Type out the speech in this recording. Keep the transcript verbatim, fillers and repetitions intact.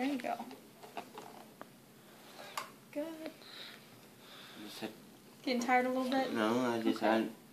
There you go. Good. Just had, Getting tired a little bit? no, I just Okay. had